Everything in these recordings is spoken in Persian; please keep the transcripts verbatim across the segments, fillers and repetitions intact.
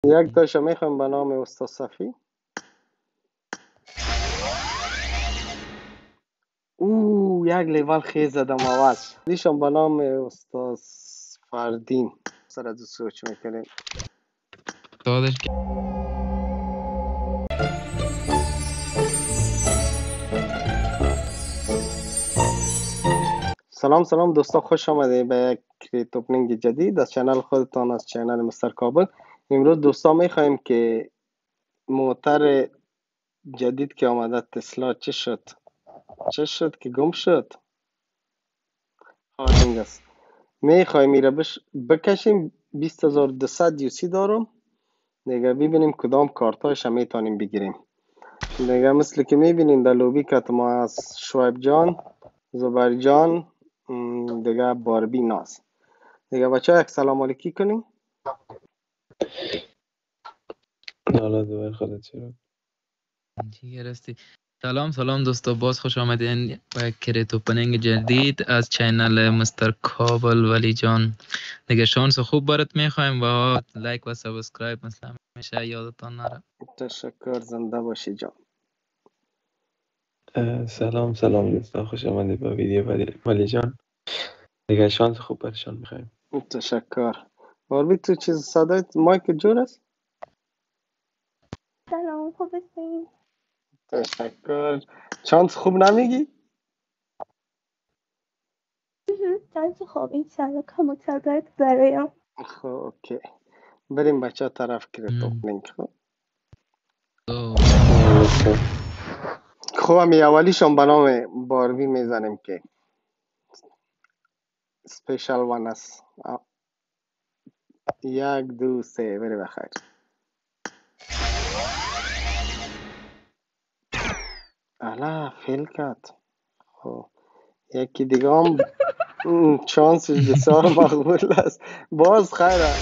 یک تاشو میخوایم به نام استاد صفی. او یک لیول خیز زدم اول دیشم به نام استاد فردین سر از سوچ میکنیم. دادش سلام سلام دوستا، خوش آمده به یک کریت اوپنینگ جدید از چنل خودتان، از چنل مستر کابل. امروز دوستا میخوایم که موتر جدید که آمده تسلا چه شد چه شد که گم شد آهنگ است. میخوایم میره بش بکشیم. بیست هزار و دویست یو سی دارم دیگه، ببینیم کدام کارتاش هم میتونیم بگیریم دیگه. مثل که میبینین در لوبی که ما از شعیب جان، زبر جان، م، دیگه باربی ناز دیگه. بچه ها یک سلام علیکی کنیم. حالا دوباره خودت چرا چی راستی. سلام سلام دوستا، باز خوش آمدین با یک کریت اوپنینگ جدید از چینل مستر کابل. ولی جان دیگه شانس خوب برات میخوایم و لایک و سابسکرایب مثل همیشه یادتان نره. تشکر، زنده باشی جان. اه، سلام سلام دوستان، خوش آمدید با ویدیو ولی ولی جان دیگه شانس خوب برشان میخوایم. تشکر. باربی تو چیز صدای مایک جور است؟ سلام، خوب هستین؟ تشکر. چانس خوب نمیگی؟ چند خواب این سالا کموتر برایم. خب اوکی، بریم بچه ها طرف کریت اوپنینگ. خب خب همی اولیشون به نام باربی میزنیم که سپیشل وان است. یک دو سه بری بخیر. الا فیل کرد. خب یکی دیگه هم ام، چانسش بسیار مقبول است. باز خیره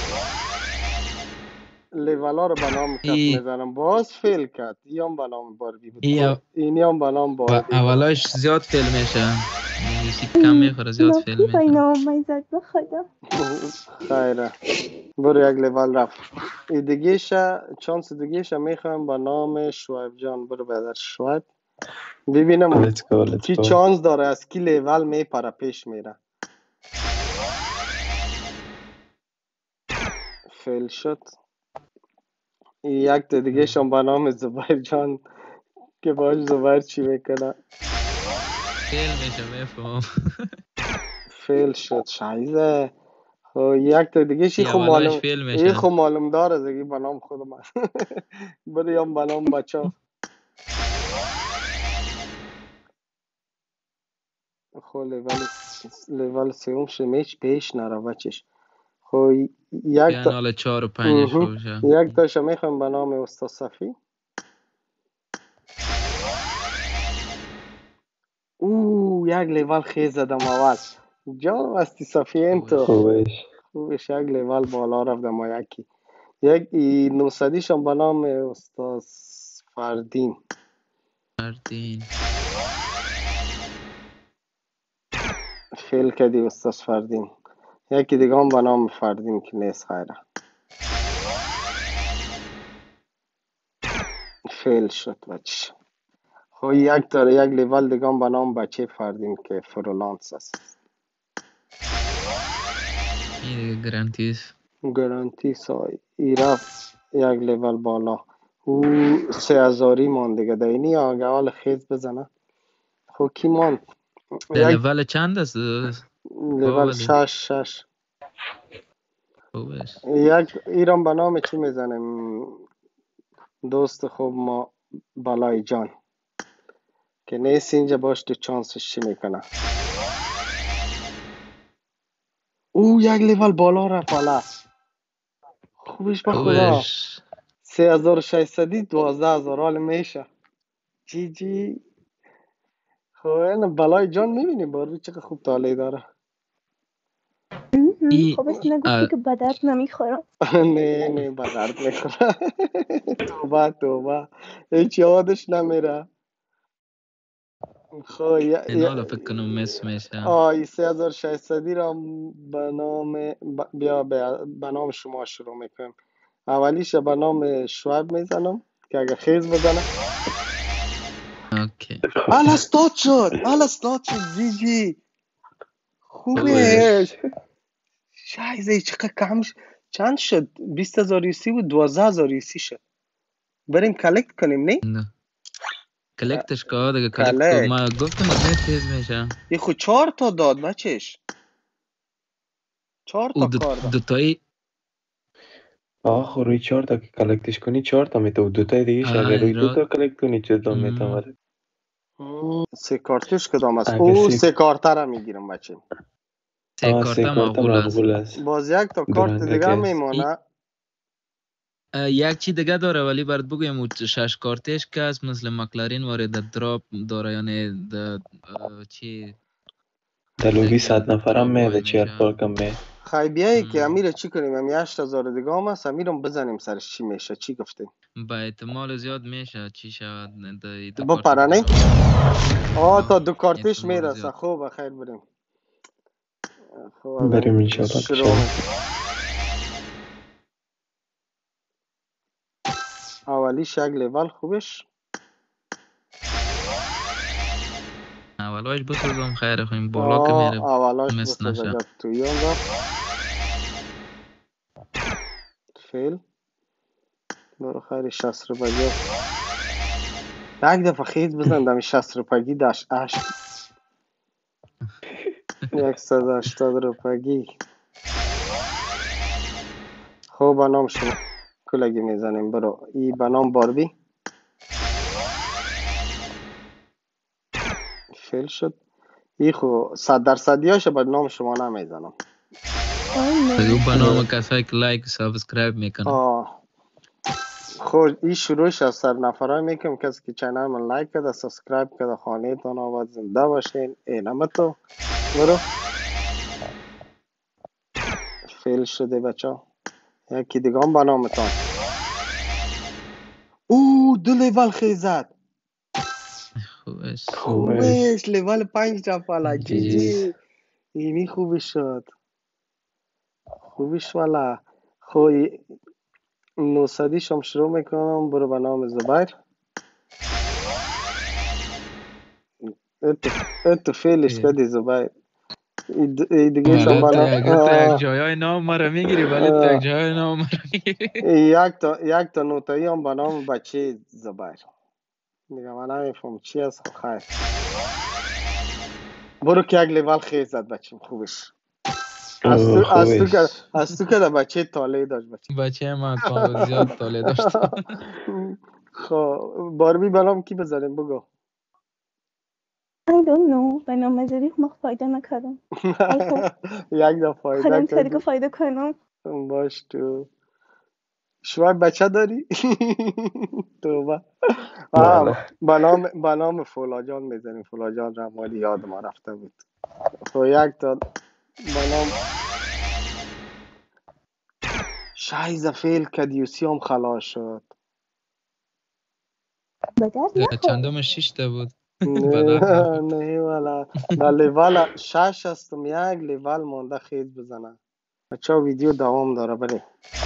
لیولا رو به نام کت ای میزنم، باز فیل کرد. این هم به نام باربی بود. ای خب او- اینی هم به نام و باربی بود. اولاش زیاد فیل میشه، یوسی کم میخوره زیاد فیل نوکی با میشه. اینا اومد به خدا. خیره برو یک لیول رفت. این دیگهشه چانس دیگهشه میخوایم با نام شعیب جان. برو بدر شعیب ببینم let's go let's کی go. چانس داره از کی لیول میپره پیش میره. فیل شد. یک تا دیگه شم با نام زبیر جان که باش زبیر چی میکنه. فیل میشه میفهم. فیل شد شایزه. خب یک تا دیگه شی ای خب اولاش معلوم، فیل این میشه. خب معلوم داره دیگه با نام خودم هست. بریم با نام بچه. خب لیول لیول سیوم شمیش پیش نره بچش. خب یک بیان تا حالا چهار و پنجش مهم. بشه. یک تاشو میخوایم به نام استاد صفی. او یک لیول خیز زدم اول جان وستی صفی این تو. خوبش خوبش یک لیول بالا رفتم و یکی یک ای نوصدیش هم به نام استاد فردین. فردین فیل کردی استاد فردین. یکی دیگه هم به نام فردین که نیست خیره. فیل شد بچه. خب یک تا یک لیول دیگه هم به نام بچه فردین که فرولانس است. این دیگه گرانتیست. گارانتی سای ای رفت یک لیول بالا. او سه هزاری مان دیگه دینی آگه حال خیز بزنه. خب کی ماند؟ در یک لول چند است؟ لیول باولی شش شش. خوبش. یک ایران به نام چی میزنیم دوست خوب ما بالای جان که نیست اینجا باش تو چانسش چی میکنه. او یک لیول بالا رفت حالا. خوبش به خدا. خوبش. سه هزار و ششصدی دوازده هزار حال میشه. جی جی. خب این بالای جان میبینی بارو چقدر خوب تالی داره. ای خب اسم نگفتی که بدت نمیخورم. نه نه به درد میخوره. توبه توبه هیچ یادش نمیره. خب این حالا فکر کنم مس میشه. آی سه هزار و ششصدی را به نام ب- بیا به به نام شما شروع میکنیم. اولیش به نام شعیب میزنم که اگه خیز بزنه. اوکی حالا استاد شد حالا استاد شد جی جی خوبش. شایزه چقدر کمش چند شد؟ بیست هزار یوسی بود، دوازده هزار یوسی شد. بریم کلکت کنیم نه؟ نه. کلکتش که دیگه کلکت که کلک ما گفتم از نیت تیز میشه. یه خود چهار تا داد بچش، چهار او تا دو, کار داد. دو تایی آخه روی چهار تا که کلکتش کنی چهار تا میتو، دو تای دیگه اگر روی آی دو را تا کلکت کنی چه دو میتو. ام. ولی سه کارتش کدام است؟ اگه او سی سه کارته را میگیرم بچه. سه آه سه کارتا کارتا مقبول است. مقبول است. باز یک تا کارت درنگه دیگه که است. میمونه. اه، یک چی دیگه داره ولی برات بگویم او شش کارتش که است مثل مکلارین وارد دراپ داره یعنی د چی دلوبی یک صد نفرم دراپ وای میده چهار میشه. پارکم می. خیلی بیایی که ام. امیر چی کنیم؟ امی هشت هزار دیگه هم هست، امیرم بزنیم سرش چی میشه؟ چی گفته؟ با احتمال زیاد میشه چی شود د دو کارت بپره دیگه نه؟ را بزنیم. آه تا آه، دو کارتش احتمال میرسه. زیاد. خوب خیر بریم. خب از بریم این انشاءالله که شروع شد. میکنم. اولیش یک لیول خوبش. اولایش بسازم خیر خویم بالا که آه میره اولاش مس بسازه نشه. گفت توی اون رفت. فیل. برو خیلی شصت روپگی یک دفعه خیز بزن دمی شصت روپگی داشت اشت یکصد و هشتاد روپگی. خب به نام شما کلگی میزنیم. برو ای به نام باربی. فیل شد. ای خو صد درصدی هاشه به نام شما نمیزنم. دیگه آنه با نام کسایی که لایک و سابسکرایب میکنن. آه خب این شروعش از سر نفرای میکنم کسی که چینل من لایک کرده سابسکرایب کرده خانه تان آباد زنده باشین. اینمه تو برو. فیل شده بچه ها. یکی دیگه هم به نامتان. او دو لیول خیزد. خوبش خوبش. خوبش لیول پنج رفت والا جی جی جی. جی. اینی خوبی شد. خوبیش والا. خب نوصدیش هم شروع میکنم. برو به نام زبیر. اتو اتو فیلش کدی زبیر. ای دیگه شم حالا به تو نام یک تو یک جایای نام مرا میگیری ولی تو یک جایای نام مرا میگیری. یک تا یک تا نوتایی هم به نام بچه زبیر. میگم من نمیفهم چی است. خب خیر برو که یک لیول خیز زد بچه خوبش. از تو اوه از تو که خوبش. از تو که بچه طالعی داشت بچه. بچه من تا زیاد طالع داشت. خب باربی بلام کی بذاریم بگو. I don't know به نام مذاری ما فایده نکردم. ای خب یک دفعه فایده خودم طریق کردی. فایده کنم. باش تو شما بچه داری؟ توبه. آه بله. به نام به نام فولاجان میزنیم. فولاجان را مالی یاد ما رفته بود. خب یک تا به نام شایز فیل کدیوسی هم خلاص شد. به درد نخور. چندم شیشته بود. به نه درد نخور. نه والا در لیول شش هستم. یک لیول مونده خیز بزنه. بچه ویدیو دوام داره بله.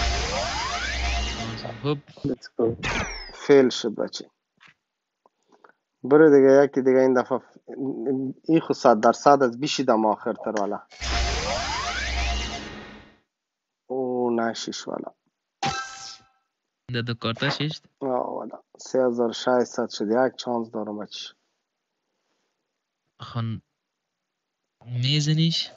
خب Let's go. فیل شد بچه. برو دیگه یکی دیگه این دفعه. این خود صد درصد از بیشیدم آخر تر والا. او نشیش والا. ده دو کارتا شیشت. آه والا سه هزار و ششصد شد. یک چانس دارم بچه. خون میزنیش.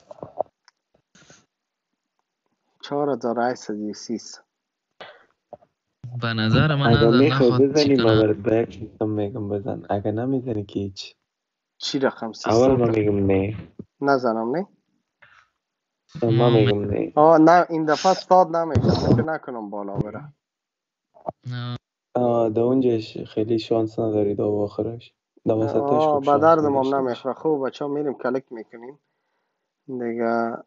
چهار هزار و هشتصد و سی. به نظر من اگه نظر میخوای نخواد چی بزنی ما کنه. برات به یک سیستم میگم بزن. اگه نمیزنی که هیچ. چی رقم اول سیستم؟ ما میگم نه. نزنم نه. ما ما می... میگم نه. آه نه این دفعه استاد نمیشه. فکر نکنم بالا بره. نه. آه دا اونجاش خیلی شانس نداری دا آخرش. دا وسطش آه خوب به شانس دردم هم میداشته باشه. نمیخوره. خوب بچه ها میریم کلک میکنیم دیگه.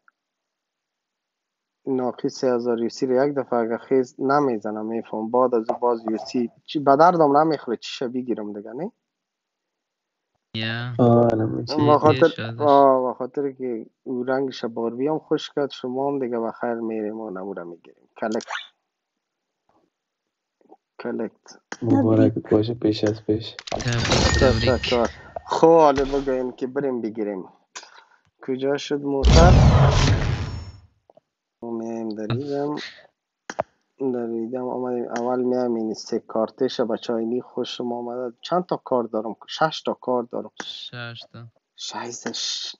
ناقص سه هزار یوسی رو یک دفعه اگه خیز نمیزنم میفهم بعد از باز یوسی چی به دردم نمیخوره. چی شو بگیرم دیگه نه. یا آه نمیشه. به تیز خاطر شدش. آه به خاطر که او رنگش باربی هم خوش کرد. شما هم دیگه بخیر میریم و نموره میگیریم کلک. کلکت. مبارک باشه پیش از پیش. تبریک تبریک. تشکر. خب حالا بگوین که بریم بگیریم. کجا شد موتر؟ میم دریدم دریدم آمدیم. اول میام این سه کارتش بچه های خوشم آمده. چند تا کار دارم؟ شش تا کار دارم. شش تا. شایزش.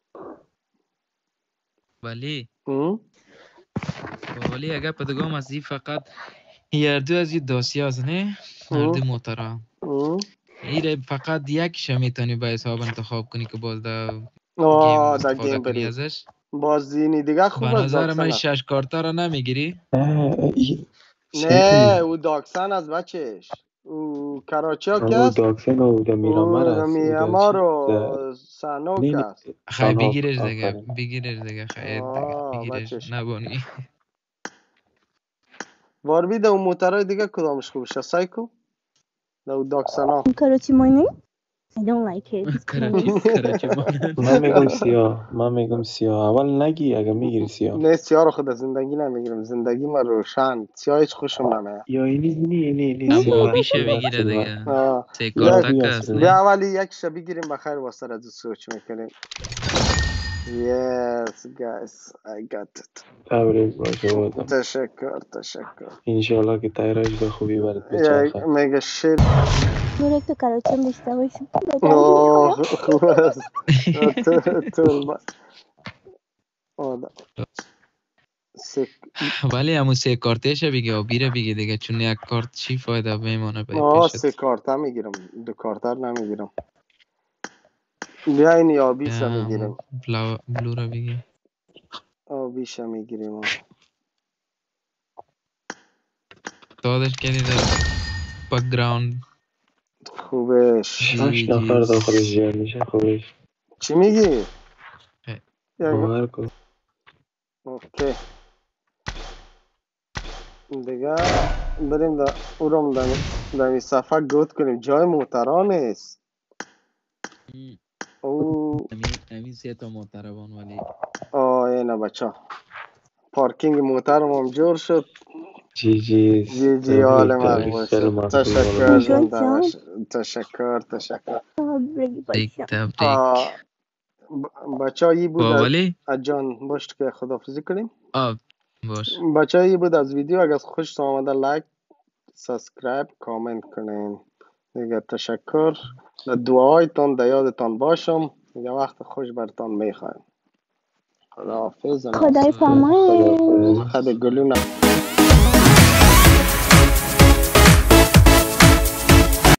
ولی ام؟ ولی اگر پدگام از این فقط هر دو از این داسیا است نه؟ هر دو موترها. ام؟ ایره فقط یکیش میتونی به حساب انتخاب کنی که باز در گیم آه در استفاده گیم کنی بری. ازش. بازینی دیگه خوب به است نظر من داکسن. شش کارتا رو نمیگیری؟ نه او داکسن از بچهش. او کراچی ها او کس؟ داکسن او دا میرامر او است. او دا میامار چی؟ و سانوک نینی است. خیلی سانهاک بگیرش دیگه آفرین. بگیرش دیگه خیلی دیگه آه بگیرش بچهش. نبانی. واربی ده اون موترهای دیگه کدامش خوبشه؟ سایکو؟ ده او داکسن ها. Karachi morning. I don't like it. It's کراچی colorless. کراچی مانند. من میگم سیاه. من میگم سیاه. اول نگی اگه میگیری سیاه. نه سیاه رو خود زندگی نمیگیرم. زندگی من روشن. سیاه هیچ خوشم نمیاد. یا اینی اینی اینی اینی اما سیلور آبیشه سیلور بگیره سیلور. دیگه آه. سه یا یک کارتک بیا است سیلور. بیا نه؟ اولی یک شب بگیریم بخیر واسه از سوچ میکنیم. Yes guys I got it. تبریک باشه بازم. تشکر تشکر. انشالله که تایرش به خوبی برات یک بچرخه. مگه شیر. Direct to Karachi هم داشته باشیم. آه خوب است. تو تو با آه سک. ولی همون سه کارتش بگی و بیره بگی دیگه چون یک کارت چی فایده میمانه به آه پیشت. سه کارتا میگیرم. دو کارتا نمیگیرم. بیا این یابیسا همون میگیریم. بلو, بلو رو بگی. آبیشا میگیریم. دادش کردی در بکگراند. خوبش. شش جی نفر جی. داخلش جمع میشه خوبش. چی میگی؟ باور کن. اوکی دیگه بریم دا اورم دمی دمی صفحه گوت کنیم. جای موترا نیست. او همین سه تا محتربان ولی آه اینه بچه پارکینگ موترم هم جور شد. جی جی جی جی تبریک حال من تبریک خیلی باشد. ممنون تشکر والله. Good زنده job. باش. تشکر تشکر. تبریک تبریک باشه. تبریک. بچه هایی بود با از ولی از جان باش که خدافزی کنیم. آب باش. بچه هایی بود از ویدیو اگر خوشتون آمده لایک سابسکرایب کامنت کنین دیگه. تشکر. دعایتان در یادتان باشم. دیگه وقت خوش برتان میخوایم. خداحافظ. خدای خدا پامایه. خداحافظ. خد گلونا.